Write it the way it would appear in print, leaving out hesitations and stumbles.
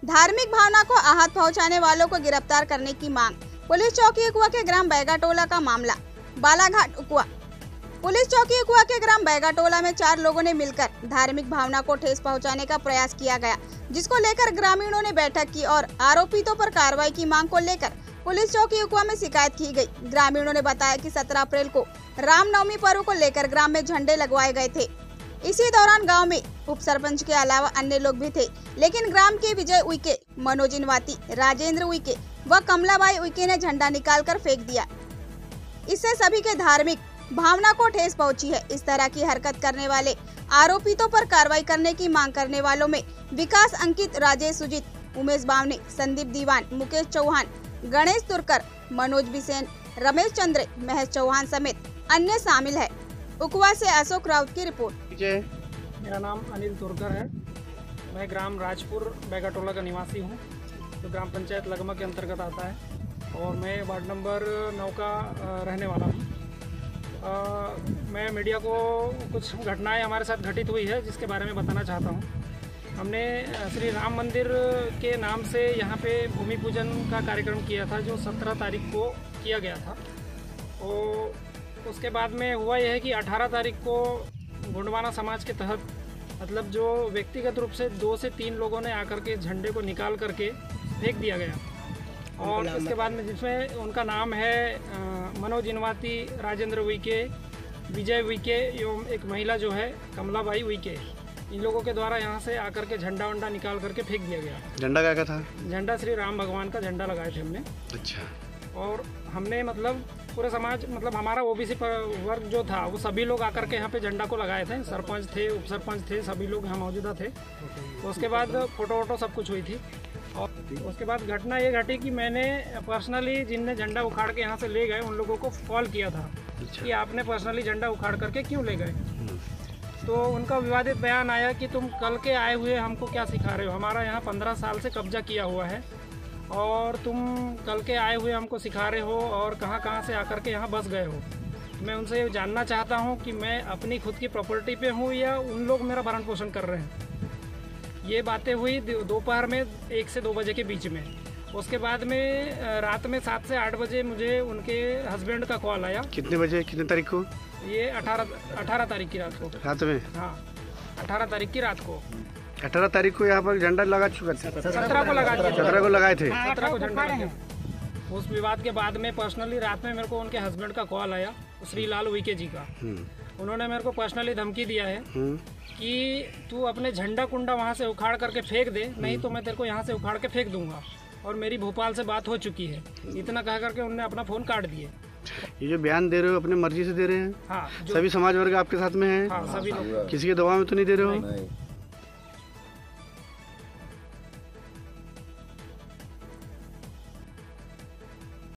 धार्मिक भावना को आहत पहुंचाने वालों को गिरफ्तार करने की मांग। पुलिस चौकी उकुआ के ग्राम बैगाटोला का मामला। बालाघाट उकुआ पुलिस चौकी उकुआ के ग्राम बैगाटोला में 4 लोगों ने मिलकर धार्मिक भावना को ठेस पहुंचाने का प्रयास किया गया, जिसको लेकर ग्रामीणों ने बैठक की और आरोपितों पर कार्रवाई की मांग को लेकर पुलिस चौकी उकुआ में शिकायत की गई। ग्रामीणों ने बताया कि 17 अप्रैल को रामनवमी पर्व को लेकर ग्राम में झंडे लगवाए गए थे। इसी दौरान गांव में उप सरपंच के अलावा अन्य लोग भी थे, लेकिन ग्राम के विजय उइके, मनोज इनवाती, राजेंद्र उइके व कमलाबाई उइके ने झंडा निकालकर फेंक दिया। इससे सभी के धार्मिक भावना को ठेस पहुंची है। इस तरह की हरकत करने वाले आरोपितों पर कार्रवाई करने की मांग करने वालों में विकास, अंकित, राजेश सुजीत, उमेश बावने, संदीप दीवान, मुकेश चौहान, गणेश तुरकर, मनोज बिसेन, रमेश चंद्र, महेश चौहान समेत अन्य शामिल है। उकुआ से अशोक राउत की रिपोर्ट। मेरा नाम अनिल तुरकर है। मैं ग्राम राजपुर बैगाटोला का निवासी हूँ, जो ग्राम पंचायत लगमा के अंतर्गत आता है और मैं वार्ड नंबर 9 का रहने वाला हूँ। मैं मीडिया को कुछ घटनाएं हमारे साथ घटित हुई है जिसके बारे में बताना चाहता हूँ। हमने श्री राम मंदिर के नाम से यहाँ पे भूमि पूजन का कार्यक्रम किया था, जो 17 तारीख को किया गया था। और उसके बाद में हुआ यह है कि 18 तारीख को गुंडवाना समाज के तहत, मतलब जो व्यक्तिगत रूप से 2 से 3 लोगों ने आकर के झंडे को निकाल करके फेंक दिया गया। और इसके बाद में जिसमें उनका नाम है मनोज इनवाती, राजेंद्र उइके, विजय उइके एवं एक महिला जो है कमलाबाई उइके, इन लोगों के द्वारा यहाँ से आकर के झंडा वंडा निकाल करके फेंक दिया गया। झंडा क्या था? झंडा श्री राम भगवान का झंडा लगाए थे हमने। अच्छा। और हमने मतलब पूरे समाज, मतलब हमारा ओबीसी वर्ग जो था वो सभी लोग आकर के यहाँ पे झंडा को लगाए थे। सरपंच थे, उप सरपंच थे, सभी लोग यहाँ मौजूदा थे। तो उसके बाद फोटो वोटो सब कुछ हुई थी। और उसके बाद घटना ये घटी कि मैंने पर्सनली जिनने झंडा उखाड़ के यहाँ से ले गए उन लोगों को कॉल किया था कि आपने पर्सनली झंडा उखाड़ करके क्यों ले गए। तो उनका विवादित बयान आया कि तुम कल के आए हुए हमको क्या सिखा रहे हो, हमारा यहाँ 15 साल से कब्जा किया हुआ है और तुम कल के आए हुए हमको सिखा रहे हो और कहाँ कहाँ से आकर के यहाँ बस गए हो। मैं उनसे ये जानना चाहता हूँ कि मैं अपनी खुद की प्रॉपर्टी पे हूँ या उन लोग मेरा भरण पोषण कर रहे हैं। ये बातें हुई दोपहर में 1 से 2 बजे के बीच में। उसके बाद में रात में 7 से 8 बजे मुझे उनके हस्बैंड का कॉल आया। कितने बजे, कितने तारीख को? ये 18 तारीख की रात को। रात में? हाँ, 18 तारीख की रात को। 18 तारीख को यहाँ पर झंडा लगा चुका था? 17 को लगा दिया। 17 को लगाए थे। 17 को झंडा लगा। उस विवाद के बाद में पर्सनली रात में मेरे को उनके हस्बैंड का कॉल आया, श्रीलाल उइके जी का। उन्होंने मेरे को पर्सनली धमकी दिया है कि तू अपने झंडा कुंडा वहाँ से उखाड़ करके फेंक दे, नहीं तो मैं तेरे को यहाँ से उखाड़ के फेंक दूंगा। और मेरी भोपाल से बात हो चुकी है, इतना कह करके उन्होंने अपना फ़ोन काट दिए। ये जो बयान दे रहे हो अपने मर्जी से दे रहे हैं? हाँ। सभी समाज वर्ग आपके साथ में है? हाँ, सभी लोग। किसी के दबाव में तो नहीं दे रहे हो?